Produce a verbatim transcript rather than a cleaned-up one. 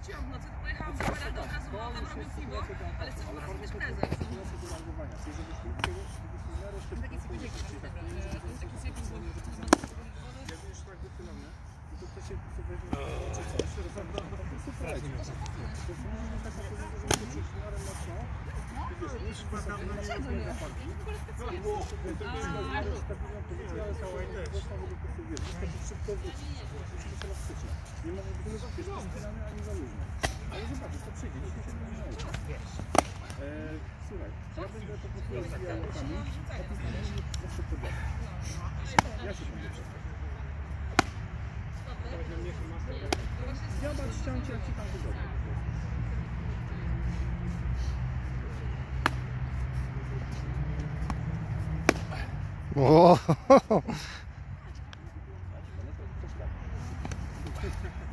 wróciłam w nocy, to pojechałam do Radę od razu, bo tam robił piwo, ale chcę po prostu mieć prezent. Taki sobie dzięki, taki sobie piwo. Ale zobaczysz, to przyjdzie, to się nie nauczy. Słuchaj, ja będę to po prostu rozwijał lokami, a ty znajdziesz zawsze podobne. Ja się będę przestał. Zobacz, ściągnąć, jak ci tam wygodnie. O! Thank you.